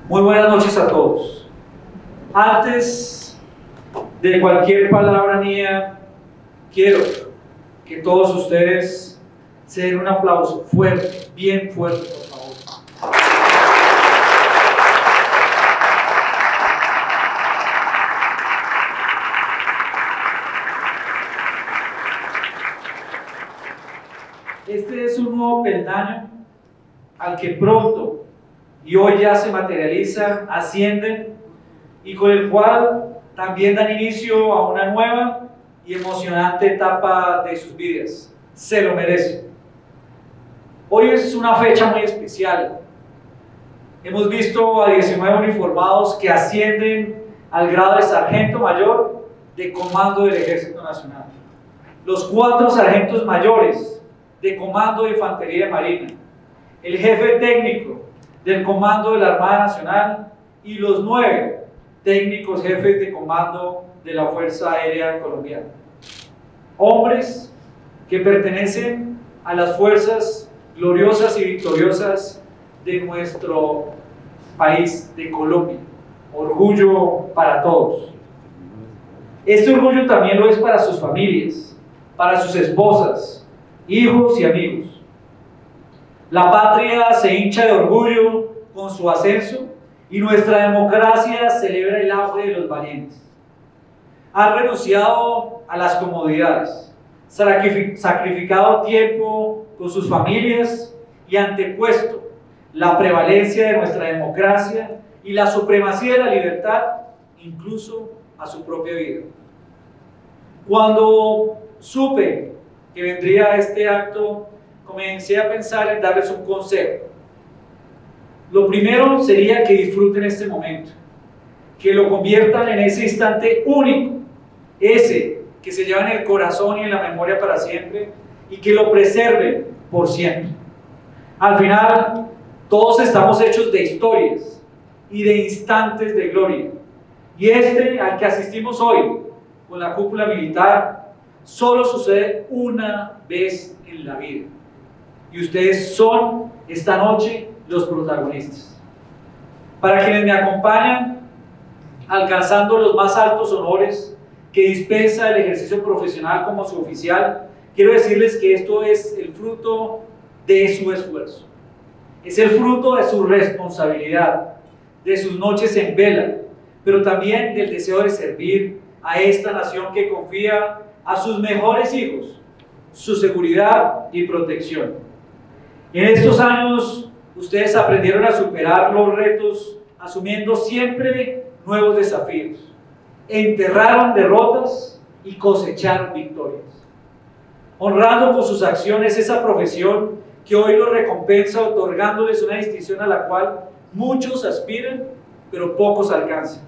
Muy buenas noches a todos. Antes de cualquier palabra mía, quiero que todos ustedes se den un aplauso fuerte, bien fuerte, por favor. Este es un nuevo peldaño al que pronto y hoy ya se materializa, ascienden, y con el cual también dan inicio a una nueva y emocionante etapa de sus vidas. Se lo merecen. Hoy es una fecha muy especial. Hemos visto a 19 uniformados que ascienden al grado de sargento mayor de comando del Ejército Nacional, los 4 sargentos mayores de comando de Infantería de Marina, el jefe técnico del comando de la Armada Nacional y los 9 técnicos jefes de comando de la Fuerza Aérea Colombiana. Hombres que pertenecen a las fuerzas gloriosas y victoriosas de nuestro país, de Colombia. Orgullo para todos. Este orgullo también lo es para sus familias, para sus esposas, hijos y amigos. La patria se hincha de orgullo con su ascenso y nuestra democracia celebra el auge de los valientes. Han renunciado a las comodidades, sacrificado tiempo con sus familias y antepuesto la prevalencia de nuestra democracia y la supremacía de la libertad, incluso a su propia vida. Cuando supe que vendría este acto, comencé a pensar en darles un consejo. Lo primero sería que disfruten este momento, que lo conviertan en ese instante único, ese que se lleva en el corazón y en la memoria para siempre, y que lo preserven por siempre. Al final, todos estamos hechos de historias y de instantes de gloria, y este al que asistimos hoy con la cúpula militar solo sucede una vez en la vida, y ustedes son esta noche los protagonistas. Para quienes me acompañan alcanzando los más altos honores que dispensa el ejercicio profesional como suboficial, quiero decirles que esto es el fruto de su esfuerzo, es el fruto de su responsabilidad, de sus noches en vela, pero también del deseo de servir a esta nación que confía a sus mejores hijos su seguridad y protección. En estos años ustedes aprendieron a superar los retos asumiendo siempre nuevos desafíos, enterraron derrotas y cosecharon victorias, honrando con sus acciones esa profesión que hoy los recompensa otorgándoles una distinción a la cual muchos aspiran pero pocos alcanzan.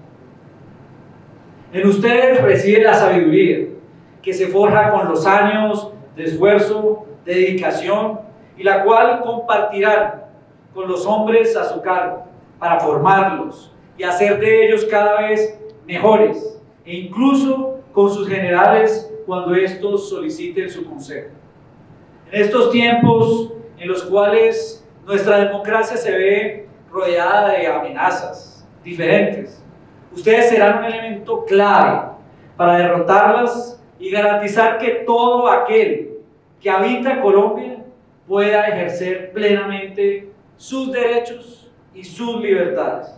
En ustedes reside la sabiduría que se forja con los años de esfuerzo, de dedicación, y la cual compartirán con los hombres a su cargo para formarlos y hacer de ellos cada vez mejores, e incluso con sus generales cuando estos soliciten su consejo. En estos tiempos en los cuales nuestra democracia se ve rodeada de amenazas diferentes, ustedes serán un elemento clave para derrotarlas y garantizar que todo aquel que habita Colombia pueda ejercer plenamente sus derechos y sus libertades.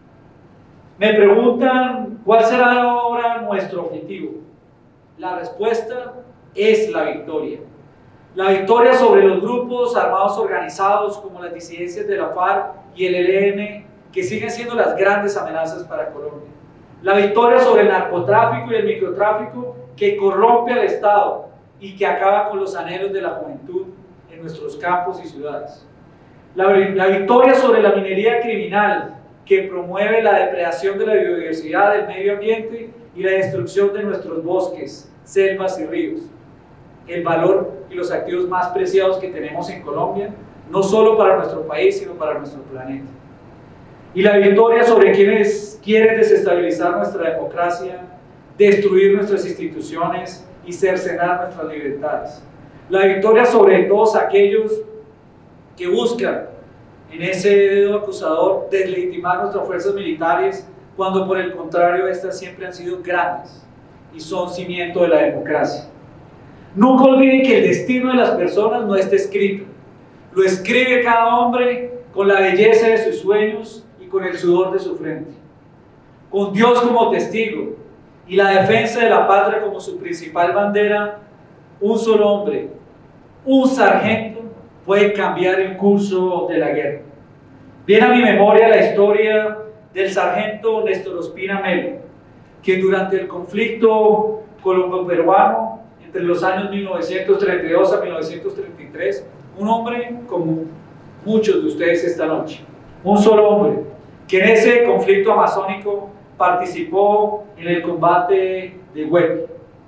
Me preguntan cuál será ahora nuestro objetivo. La respuesta es la victoria. La victoria sobre los grupos armados organizados como las disidencias de la FARC y el ELN, que siguen siendo las grandes amenazas para Colombia. La victoria sobre el narcotráfico y el microtráfico que corrompe al Estado y que acaba con los anhelos de la juventud en nuestros campos y ciudades. La victoria sobre la minería criminal que promueve la depredación de la biodiversidad, del medio ambiente y la destrucción de nuestros bosques, selvas y ríos. El valor y los activos más preciados que tenemos en Colombia, no solo para nuestro país, sino para nuestro planeta. Y la victoria sobre quienes quieren desestabilizar nuestra democracia, destruir nuestras instituciones y cercenar nuestras libertades. La victoria sobre todos aquellos que buscan en ese dedo acusador, deslegitimar nuestras fuerzas militares, cuando por el contrario estas siempre han sido grandes y son cimiento de la democracia. Nunca olviden que el destino de las personas no está escrito, lo escribe cada hombre con la belleza de sus sueños y con el sudor de su frente. Con Dios como testigo y la defensa de la patria como su principal bandera, un solo hombre, un sargento, puede cambiar el curso de la guerra. Viene a mi memoria la historia del sargento Néstor Ospina Melo, que durante el conflicto colombo-peruano, entre los años 1932 a 1933, un hombre como muchos de ustedes esta noche, un solo hombre, que en ese conflicto amazónico participó en el combate de Huepi.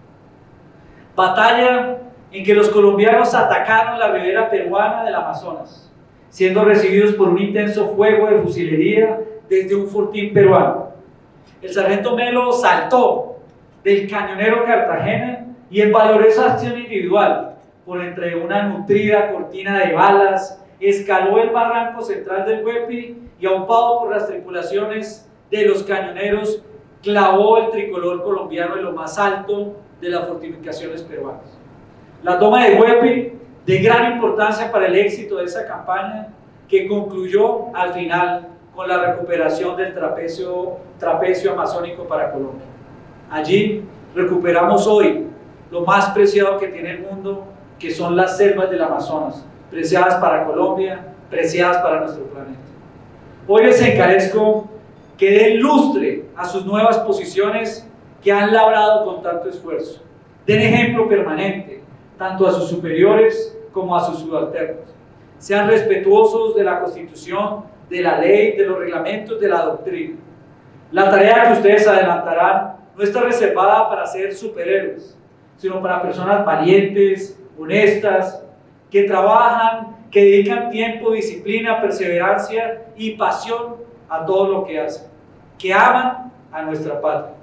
Batalla en que los colombianos atacaron la ribera peruana del Amazonas, siendo recibidos por un intenso fuego de fusilería desde un fortín peruano. El sargento Melo saltó del cañonero Cartagena y en valorosa acción individual, por entre una nutrida cortina de balas, escaló el barranco central del Huepi y, aupado por las tripulaciones de los cañoneros, clavó el tricolor colombiano en lo más alto de las fortificaciones peruanas. La toma de Huepi, de gran importancia para el éxito de esa campaña, que concluyó al final con la recuperación del trapecio amazónico para Colombia. Allí recuperamos hoy lo más preciado que tiene el mundo, que son las selvas del Amazonas, preciadas para Colombia, preciadas para nuestro planeta. Hoy les encarezco que den lustre a sus nuevas posiciones que han labrado con tanto esfuerzo. Den ejemplo permanente, tanto a sus superiores como a sus subalternos. Sean respetuosos de la Constitución, de la ley, de los reglamentos, de la doctrina. La tarea que ustedes adelantarán no está reservada para ser superhéroes, sino para personas valientes, honestas, que trabajan, que dedican tiempo, disciplina, perseverancia y pasión a todo lo que hacen, que aman a nuestra patria.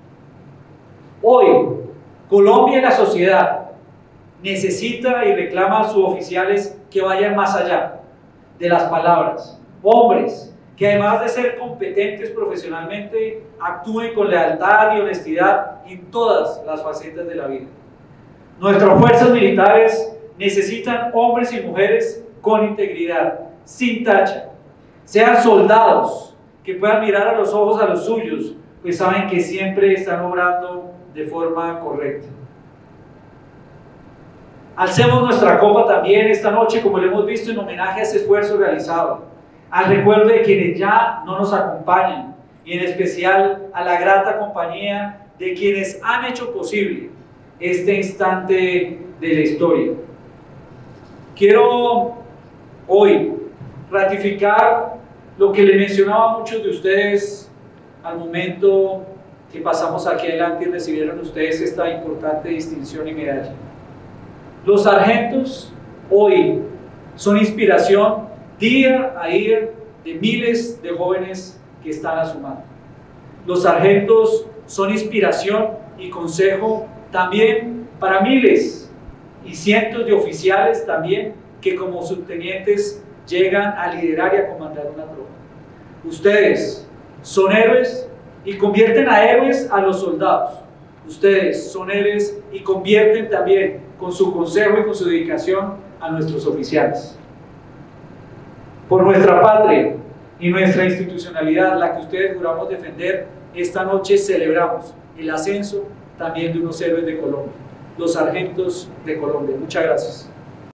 Hoy, Colombia y la sociedad necesita y reclama a sus oficiales que vayan más allá de las palabras, hombres que además de ser competentes profesionalmente, actúen con lealtad y honestidad en todas las facetas de la vida. Nuestras fuerzas militares necesitan hombres y mujeres con integridad, sin tacha. Sean soldados que puedan mirar a los ojos a los suyos, pues saben que siempre están obrando de forma correcta. Alcemos nuestra copa también esta noche, como lo hemos visto, en homenaje a ese esfuerzo realizado, al recuerdo de quienes ya no nos acompañan y en especial a la grata compañía de quienes han hecho posible este instante de la historia. Quiero hoy ratificar lo que le mencionaba a muchos de ustedes al momento que pasamos aquí adelante y recibieron ustedes esta importante distinción y medalla. Los sargentos hoy son inspiración día a día de miles de jóvenes que están a su mano. Los sargentos son inspiración y consejo también para miles y cientos de oficiales también que como subtenientes llegan a liderar y a comandar una tropa. Ustedes son héroes y convierten a héroes a los soldados. Ustedes son héroes y convierten también con su consejo y con su dedicación a nuestros oficiales. Por nuestra patria y nuestra institucionalidad, la que ustedes juramos defender, esta noche celebramos el ascenso también de unos héroes de Colombia, los sargentos de Colombia. Muchas gracias.